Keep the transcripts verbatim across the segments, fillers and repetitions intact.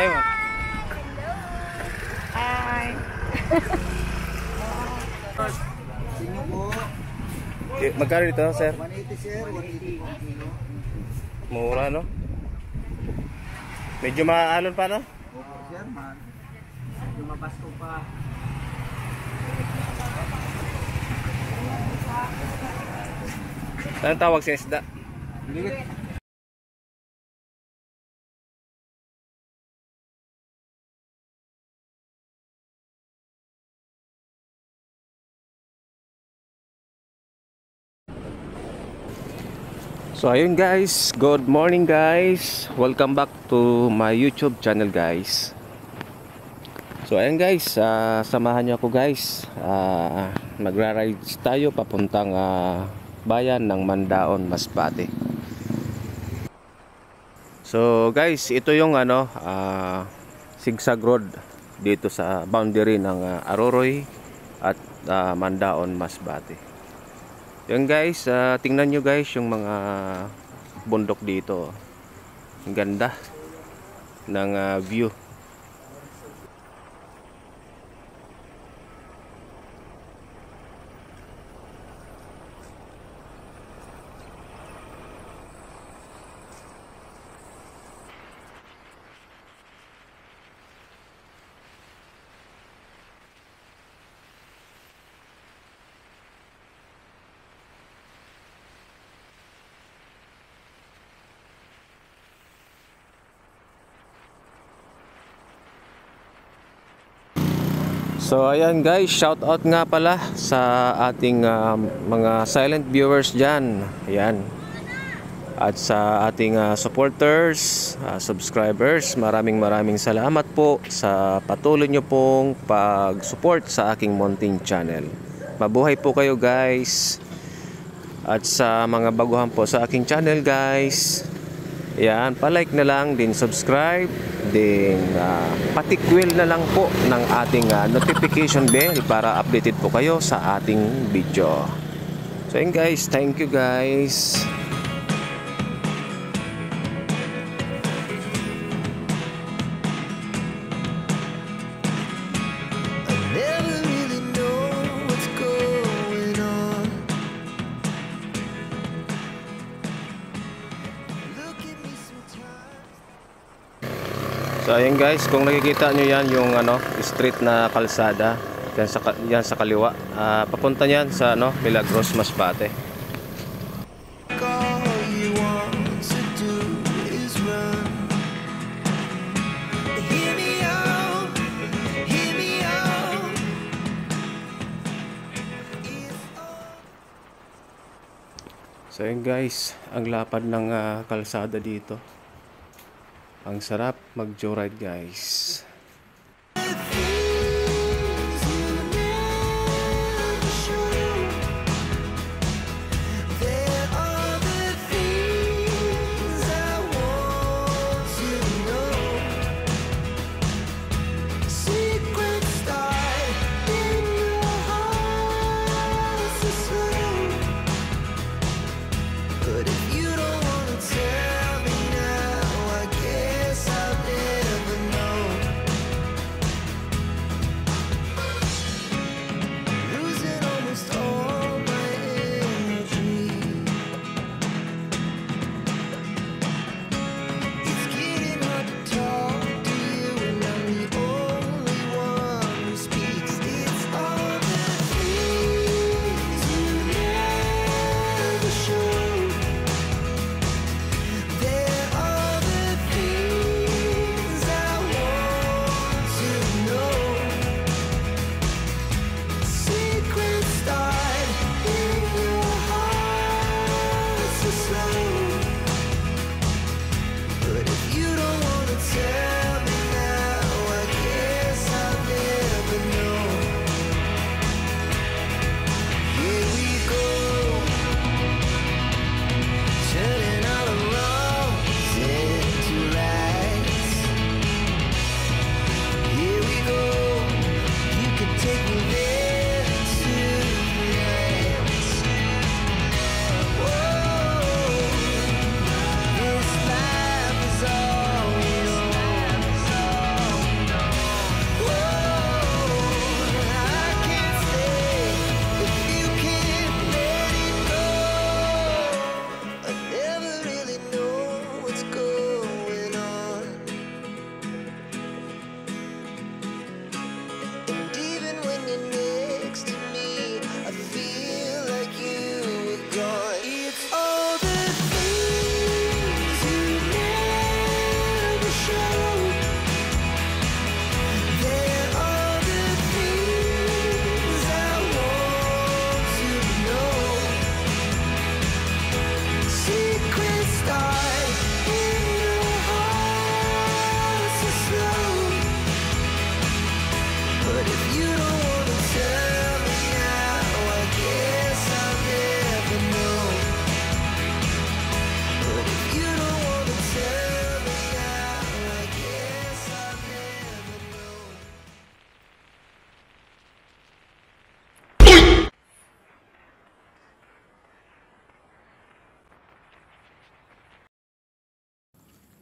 tatay mo. Hi. Sino po? Eh, magkano dito, sir? one eighty sir, one eighty po kilo. Mura, no? Medyo maalon pa, no? Opo sir, man. Lumabas ko pa. Anong tawag sa isda? Liwit. So ayun guys, good morning guys. Welcome back to my YouTube channel guys. So ayun guys, uh, samahan niyo ako guys. Uh, Magra-rides tayo papuntang uh, bayan ng Mandaon, Masbate. So guys, ito yung ano, uh, zigzag road dito sa boundary ng uh, Aroroy at uh, Mandaon, Masbate. Yan guys, uh, tingnan nyo guys yung mga bundok dito. Ang ganda ng uh, view. So ayan guys, shout out nga pala sa ating uh, mga silent viewers dyan. Ayan. At sa ating uh, supporters, uh, subscribers, maraming maraming salamat po sa patuloy nyo pong pag-support sa aking munting channel. Mabuhay po kayo guys. At sa mga baguhan po sa aking channel guys, ayan, palike na lang, din subscribe, din uh, patikwil na lang po ng ating uh, notification bell para updated po kayo sa ating video. So yun guys, thank you guys. So ayun guys, kung nakikita nyo yan yung ano, street na kalsada yan sa, yan sa kaliwa, uh, papunta yan sa ano, Milagros, Masbate. So ayun guys, ang lapad ng uh, kalsada dito. Ang sarap mag-joyride guys.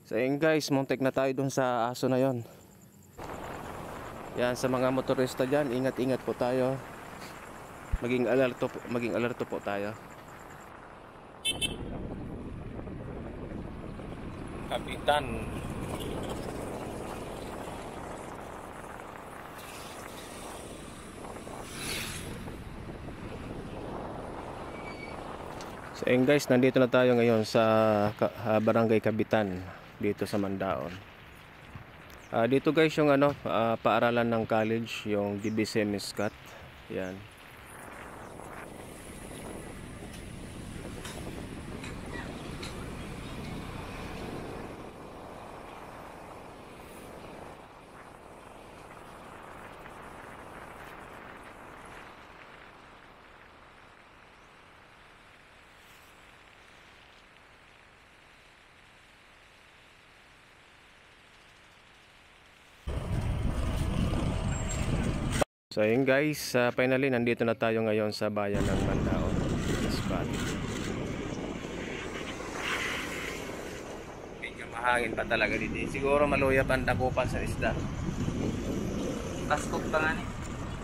So yun guys, muntik na tayo dun sa aso na yon. Yan, sa mga motorista dyan, ingat-ingat po tayo. Maging alerto po, maging alerto po tayo. Kapitan. So yun guys, nandito na tayo ngayon sa uh, Barangay Kabitan dito sa Mandaon. Uh, dito guys yung ano, uh, paaralan ng college, yung D B C Miscat. Yan. So yun guys, uh, finally nandito na tayo ngayon sa bayan ng Mandaon, Masbate. Medyo mahangin pa talaga dito. Siguro maluyap ang dakupan sa isda. Paskog pa nga ni.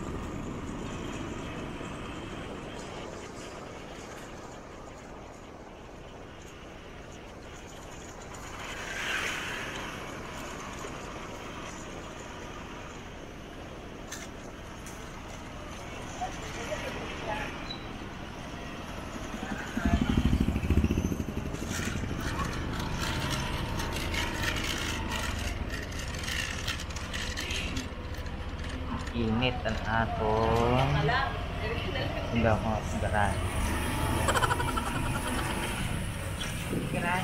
Init ang atong hindi ako mapagaran. Kiran.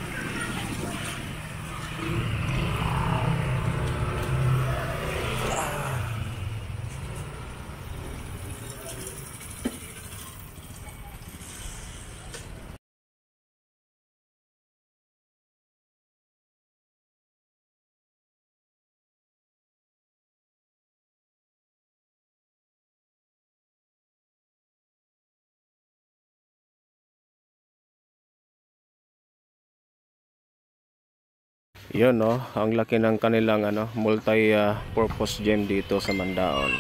Yun no, ang laki ng kanilang ano, multi-purpose uh, gym dito sa Mandaon.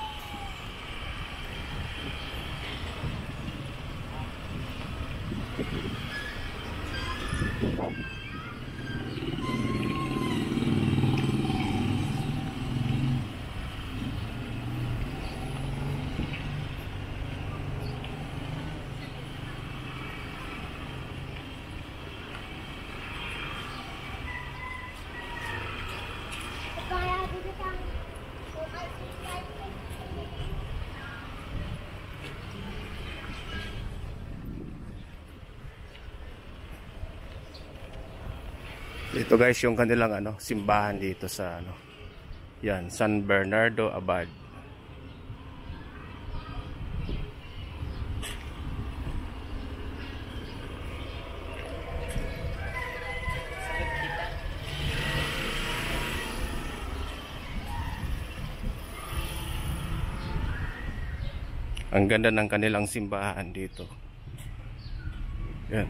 Ito guys yung kanilang ano, simbahan dito sa ano. Yan, San Bernardo Abad. Ang ganda ng kanilang simbahan dito. Yan.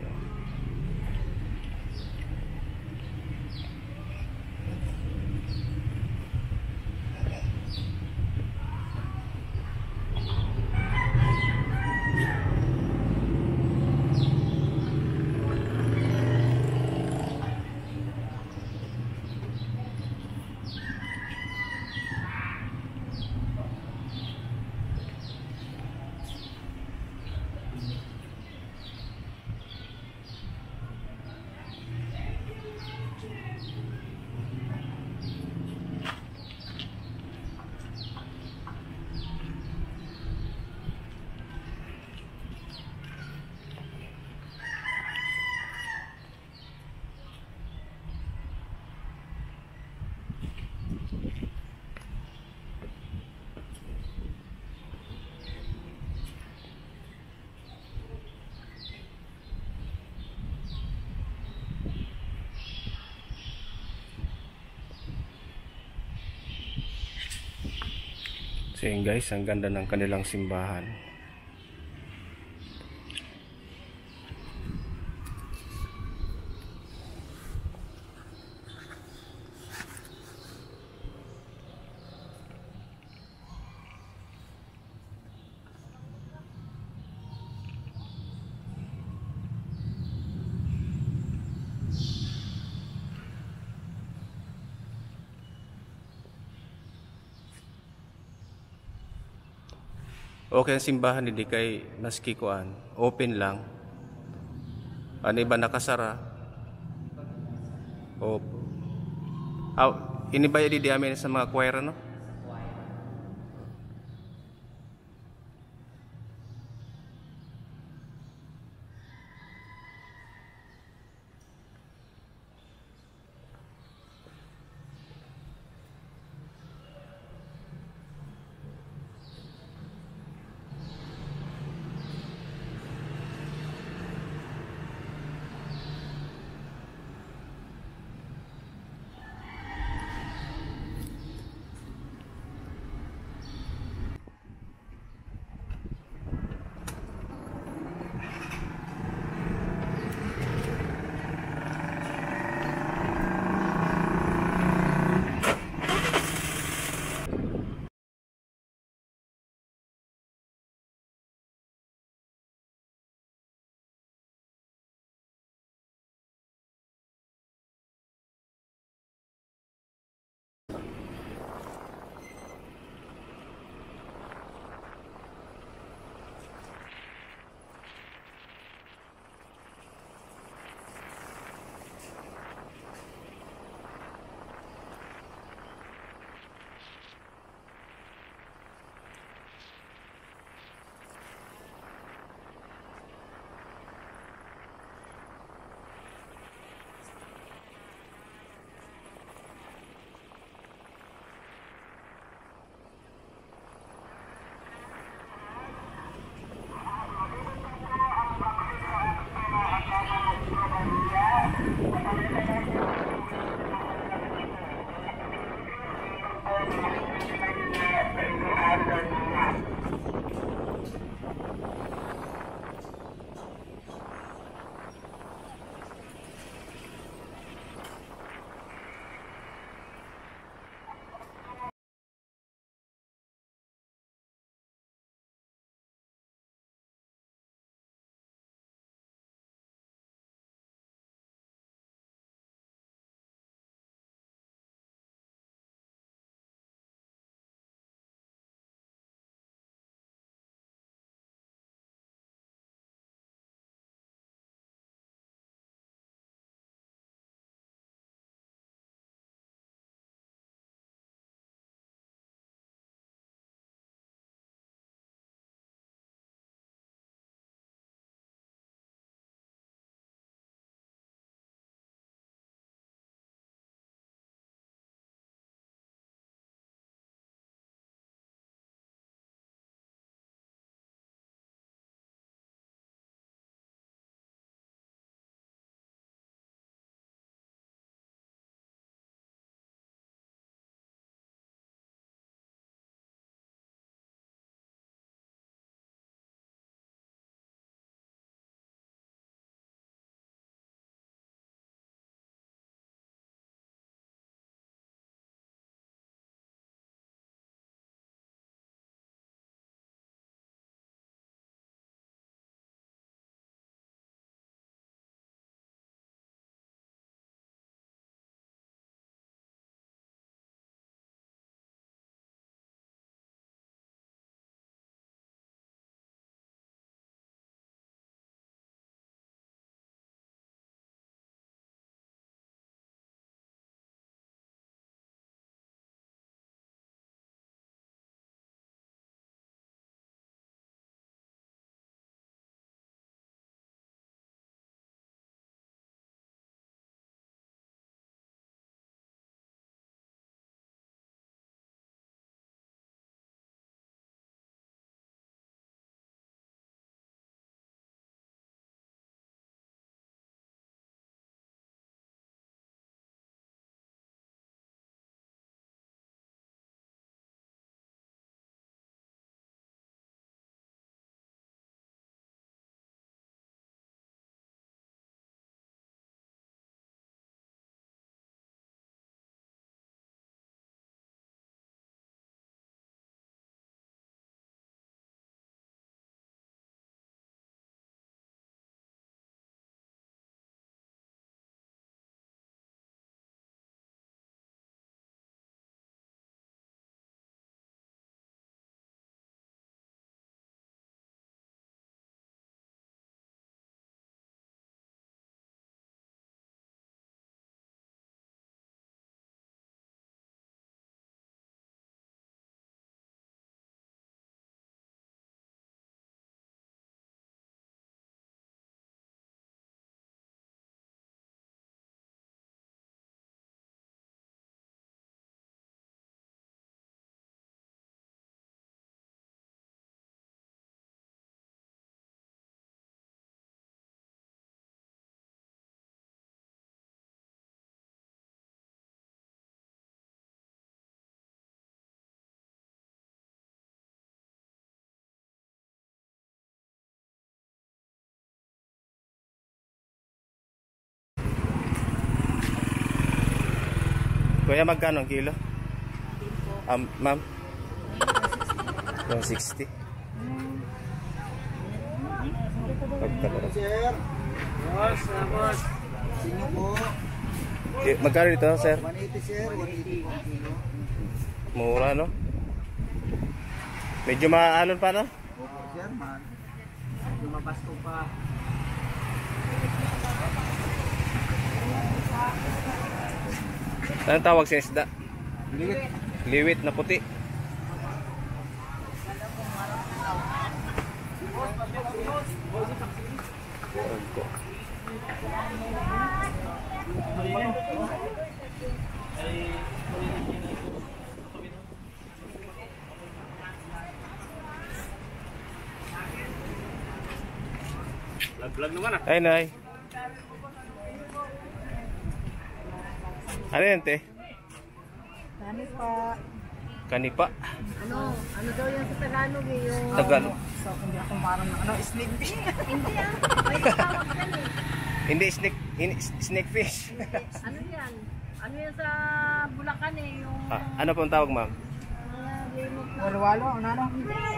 So yun guys, ang ganda ng kanilang simbahan. Okay ang simbahan hindi kay naski kuan. Open lang. Ano ba nakasara? O aw inibaya di di amin sa mga choir no? Kuya, magkano ang kilo? Um, ma'am? one sixty. Pagkalaro. Sir. Boss, na boss. Sino po? Eh, magkano dito, sir? one eighty sir, one eighty po kilo. Mura, no? Medyo maalon pa, no? Opo sir, man. Lumabas ko pa. Anong tawag sa isda? Liwit. Liwit na puti. Lag-lag naman ah. Ay, nay. Ano yan, te? Ano pa? Kanipa. Ano? Ano daw yan sa Tagalog eh? Yung... Tagalog. So, hindi ako marang na ano, snake fish. Hindi ah. May tawag yan eh. Hindi, snake, hindi, snake fish. Ano yan? Ano yan sa Bulacan eh? Yung... Ah, ano pong tawag, ma'am? mga limot na... Walwalo, ano ano?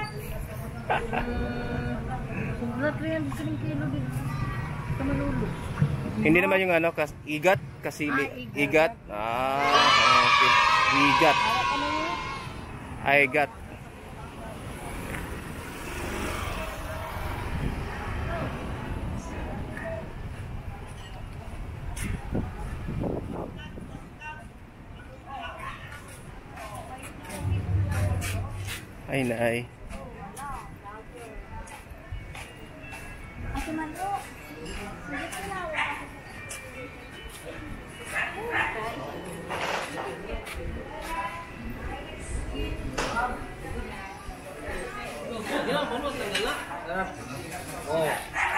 Sobra three hundred kilo din. Sa Manolo. Hindi naman yung ano, kas, igat, kasili. Ah, igat. Igat. Ah, okay. Igat. Ano yun? Ay, igat. Ay, naay. Ate Manlo. Sige ka na. Oh.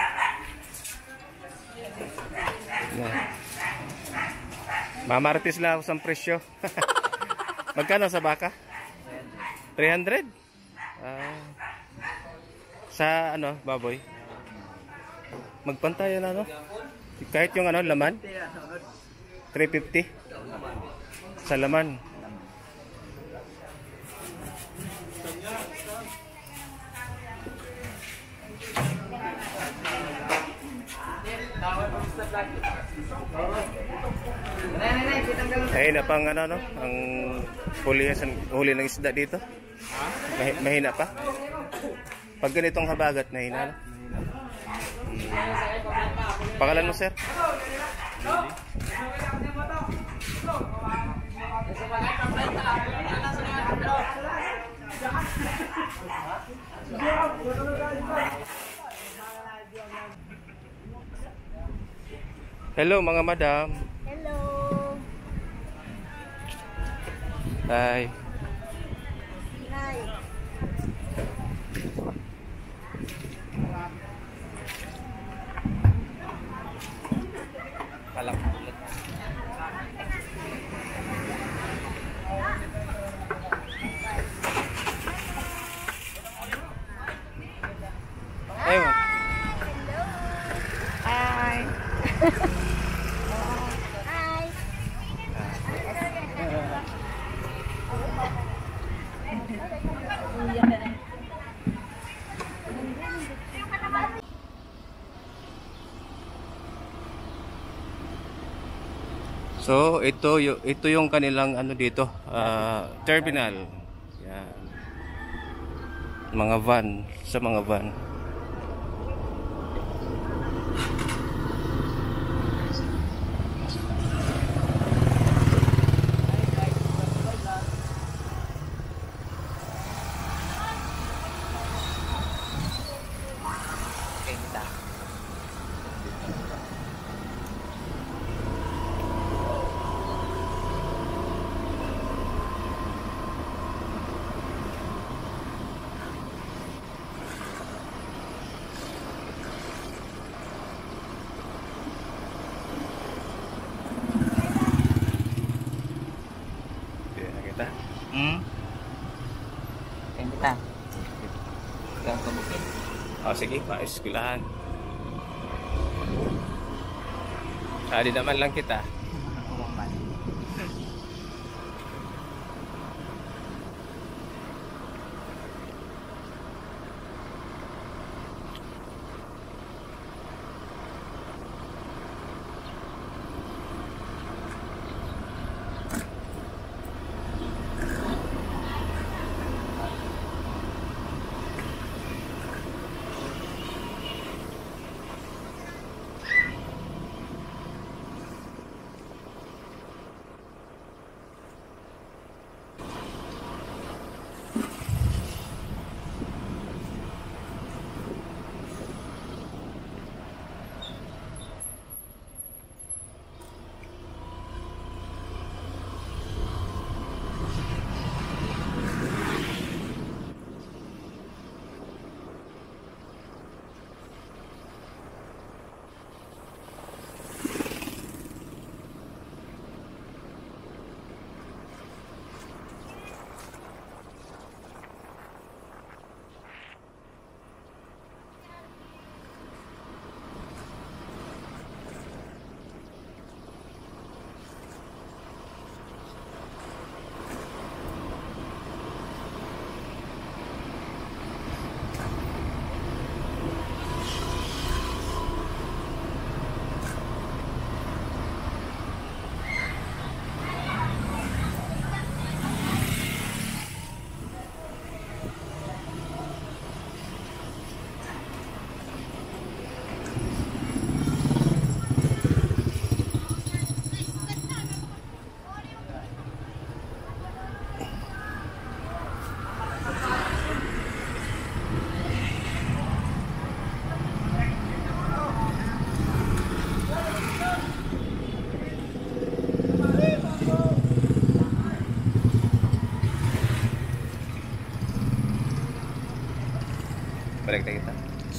Yan. Mamaritis lang ako sa presyo. Magkano sa baka? three hundred? Ah. Sa ano, baboy? Magpantayan ano? Kahit yung ano, laman? three fifty? Sa laman. Ay na pang ano no, ang huli, huli ng isda dito. Mahi, mahina pa. Pag ganitong habagat, mahina no? Hmm. Pangalan mo, sir? Hello mga madam. Hello. Hi. Hi. Palak ulit. Ayun. Hi. So ito yung ito yung kanilang ano dito, ah, terminal. Yan. Mga van, sa mga van. Nakita? Hmm? Kaya Ikaw kabukin. Oh, sige, pa-eskwelahan. Sali naman lang kita.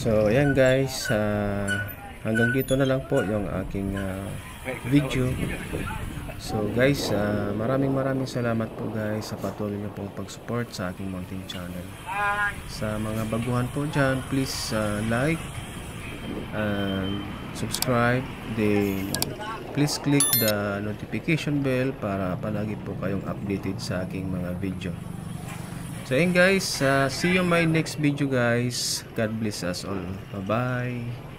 So ayan guys, ah, hanggang dito na lang po yung aking ah, video. So guys, ah, maraming maraming salamat po guys sa patuloy niyo pong pag-support sa aking mountain channel. Sa mga baguhan po dyan, please ah, like and subscribe, then please click the notification bell para palagi po kayong updated sa aking mga video. So ayun guys, uh, see you my next video guys. God bless us all. Bye bye.